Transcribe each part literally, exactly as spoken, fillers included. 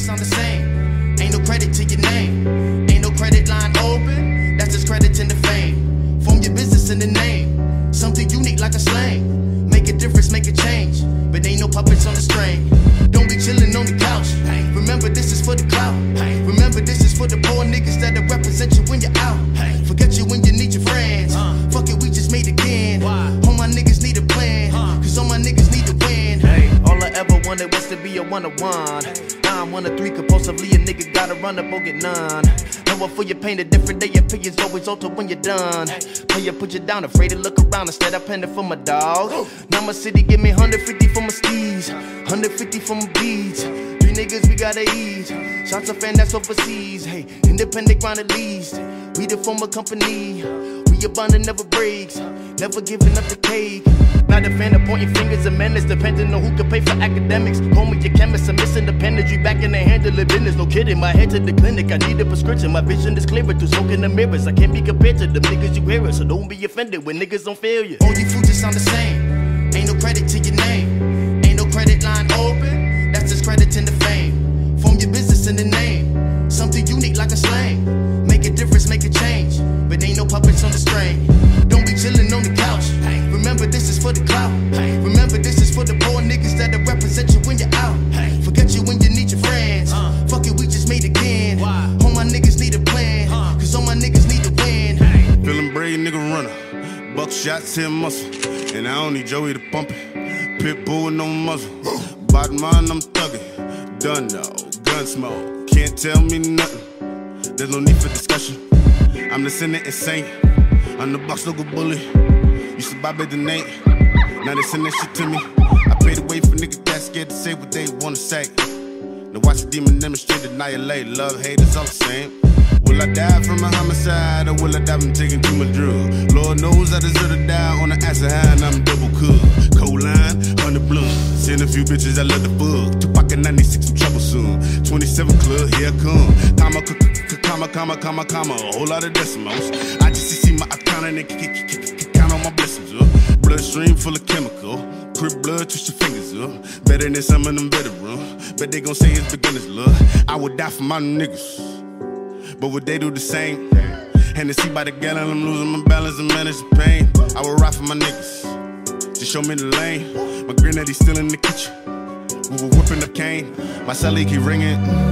sound the same. Ain't no credit to your name. Ain't no credit line open. That's just credit in the fame. Form your business in the name. Something unique like a slang. Make a difference, make a change. But ain't no puppets on the string. Don't be chillin' on the couch. Remember this is for the clout. Remember this is for the poor niggas that'll represent you when you're out. Forget you when you need your friends. Fuck it, we just made again. All my niggas need a plan. Cause all my niggas need to win. Hey, all I ever wanted was to be a one-on-one. Now I'm one of three, compulsively a nigga gotta run up or get none. Know what for your pain, a different day, opinions always alter when you're done. Player put you down, afraid to look around, instead I penned it for my dog. Now my city give me one hundred fifty for my steez, one hundred fifty for my beats. Three niggas we gotta ease, shots of fan that's overseas. Hey, independent grind at least, we the former company. We a bond that never breaks, never giving up the cake. Not a fan of pointing fingers and menace, depending on who can pay for academics. Call me your chemist, I'm missing the pendantry, back in the handle of business. No kidding, my head to the clinic, I need a prescription. My vision is clearer through smoke in the mirrors. I can't be compared to the niggas you hear it, so don't be offended when niggas don't feel you. All you futures sound the same. Ain't no credit to your name. Ain't no credit line open. That's just credit in the fame. Form your business in the name. Something unique like a slang. Make a difference, make a change. But ain't no puppets on the string. Don't be chillin' on the couch. Remember this is for the clout. Remember this is for the poor niggas that'll represent you when you're out. Forget you when you need your friends. Fuck it, we just made again. All my niggas need a plan. Cause all my niggas need to win. Feeling brave, nigga runner. Buck shots, hit muscle. And I don't need Joey to pump it. Pit bull, no muzzle. Bottom line, I'm thuggin'. Done now, gun smoke. Can't tell me nothing. There's no need for discussion. I'm the sinner insane. I'm the box local bully. Used to buy better than Nate. Now they send that shit to me. I paid the way for niggas that scared to say what they wanna say. Now watch the demon demonstrate, annihilate. Love, hate, it's all the same. Will I die from a homicide or will I die from taking too much drug? Lord knows I deserve to die on the acid high and I'm double cooked. Cold line, hundred blood. Seen a few bitches I love the fuck. Tupac and ninety-six, I'm troublesome. twenty-seven club, here I come. Comma, comma, comma, comma, comma, a whole lot of decimals. I just see my account and they count on my blessings up. Bloodstream full of chemical. Crip blood, twist your fingers up. Better than some of them veterans. Bet they gon' say it's beginner's luck. I would die for my niggas. But would they do the same? Hennessy by the gallon, I'm losing my balance and manage the pain. I would ride for my niggas, just show me the lane. My granddaddy still in the kitchen, we were whipping up cane. My celly keep ringing,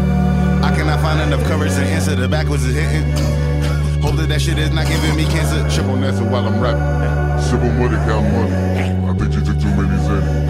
I cannot find enough coverage to answer. The backwards is hitting. Hope that that shit is not giving me cancer. Chip on that while I'm rapping. Sip on money, count money. I think you took too many Zenny.